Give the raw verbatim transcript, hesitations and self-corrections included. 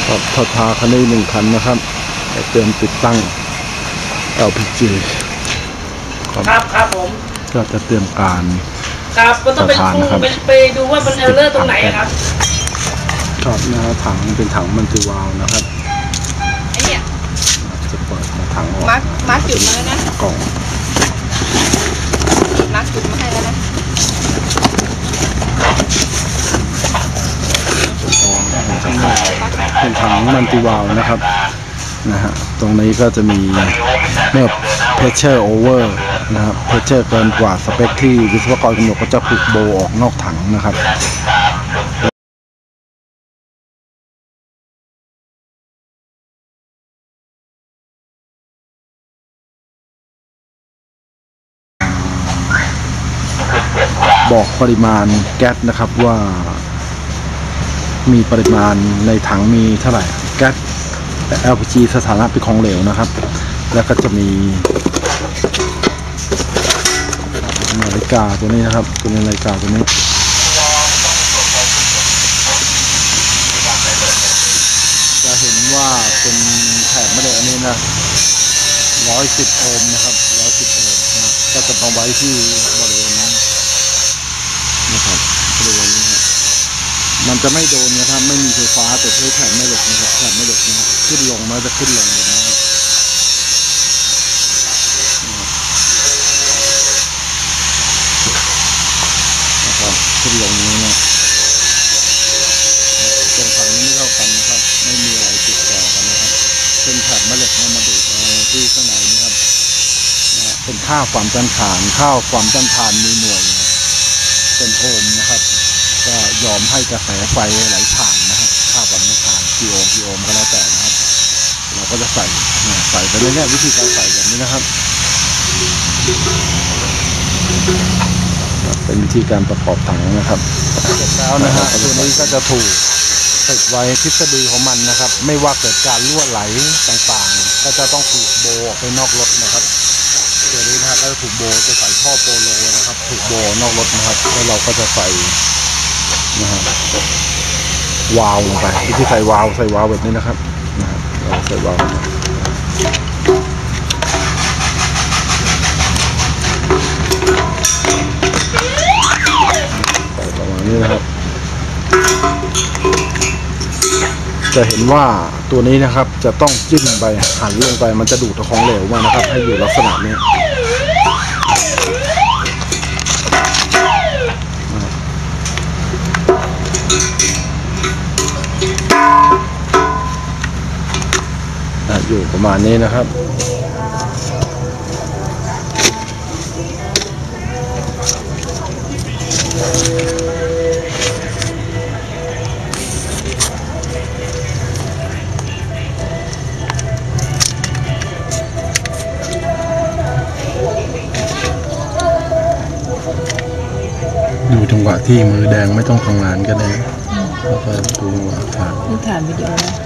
ครับทอดพาคันนี้หนึ่งคันนะครับเตรียมติดตั้ง แอล พี จีครับครับผมก็จะเตรียมการครับก็ต้องไปดูไปดูว่ามันเออร์เลอร์ตรงไหนครับครับนะฮะถังเป็นถังมันติวาลนะครับไอ้เนี่ยจะเปิดถังออกมาร์กมาร์กจุดมาแล้วนะกล่องมาร์กจุดมาให้แล้วนะเป็นถังมันติวาลนะครับนะฮะตรงนี้ก็จะมีเมื่อ pressure over นะครับ pressure เกินกว่าสเปคที่วิศวกรกำหนดก็จะผูกโบออกนอกถังนะครับบอกปริมาณแก๊สนะครับว่ามีปริมาณในถังมีเท่าไหร่แก๊ส แอล พี จี สถานะเป็นของเหลวนะครับแล้วก็จะมีนาฬิกาตัวนี้นะครับเป็นนาฬิกาตัวนี้จะเห็นว่าเป็นแถบไม่ได้อันนี้นะร้อยสิบโอห์มนะครับร้อยสิบโอห์มนะก็จะต้องไว้ที่บริเวณนั้นนะครับบริเวณนี้มันจะไม่โดนนะครับไม่มีไฟฟ้าแต่ใช้แผ่นแม่เหล็กนะครับแผ่นแม่เหล็กนะครับขึ้นลงมันจะขึ้นลงแบบนี้นะครับขึ้นลงนี้นะตรงฝั่งนี้ไม่เท่ากันนะครับไม่มีอะไรติดต่อกันนะครับเป็นแผ่นแม่เหล็กมาดูดที่ข้างในนี้ครับนะเป็นค่าความต้านทานค่าความต้านทานมีหน่วยเป็นโอห์มนะครับก็ยอมให้กระแสไฟไหลผ่านนะครับค่าความต้านทานกิโอห์มกิโอห์มก็แล้วแต่นะครับเราก็จะใส่ใส่ไปเรื่อยๆวิธีการใส่แบบนี้นะครับเป็นวิธีการประกอบถังนะครับเสร็จแล้วนะฮะตัวนี้ก็จะถูกติดไว้ทฤษฎีของมันนะครับไม่ว่าเกิดการรั่วไหลต่างๆก็จะต้องถูกโบออกไปนอกรถนะครับตัวนี้นะฮะก็จะถูกโบจะใส่ท่อโปโลนะครับถูกโบนอกรถนะครับแล้วเราก็จะใส่นะฮะวาล์วลงไปวิธีใส่วาล์วใส่วาล์วแบบนี้นะครับนะฮะเราใส่วาล์วใส่ประมาณนี้นะครับจะเห็นว่าตัวนี้นะครับจะต้องจิ้มไปหันลงไปมันจะดูดของเหลวมานะครับให้อยู่ลักษณะนี้อยู่ประมาณนี้นะครับดูจังหวะที่มือแดงไม่ต้องทำงานก็ได้แล้วก็ดูจังหวะถ่ายนี่ถ่ายวิดีโอ